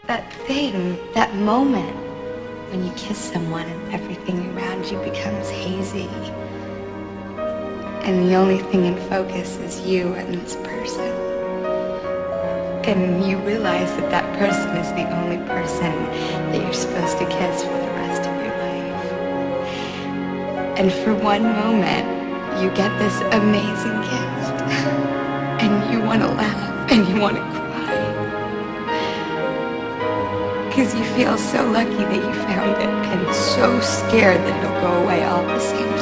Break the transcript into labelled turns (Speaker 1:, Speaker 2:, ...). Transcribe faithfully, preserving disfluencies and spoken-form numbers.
Speaker 1: that thing, that moment when you kiss someone and everything around you becomes hazy. And the only thing in focus is you and this person. And you realize that that person is the only person that you're supposed to kiss for the rest of your life. And for one moment, you get this amazing gift. And you want to laugh and you want to cry. Because you feel so lucky that you found it and so scared that it'll go away all at the same time.